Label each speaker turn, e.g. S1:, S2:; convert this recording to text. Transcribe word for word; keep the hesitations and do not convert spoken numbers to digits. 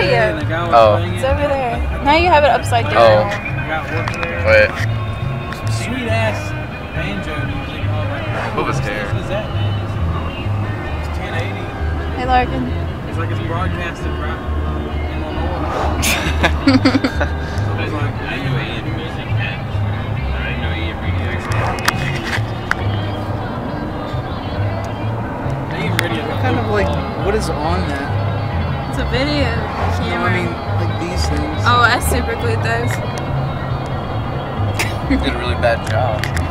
S1: video.
S2: Oh.
S1: It's over there. Now you have it upside down.
S2: Oh. Wait.
S3: Sweet ass banjo music.
S2: Bubba's hair.
S3: What is that, man? It's ten eighty.
S1: Hey, Larkin.
S3: It's like it's broadcasted right in Illinois. I was like, I know he had music. I know he had radio.
S4: What kind of like, what is on that?
S1: It's a video
S4: No,
S1: camera.
S4: I mean, like these things.
S1: Oh, I super glued those.
S2: You did a really bad job.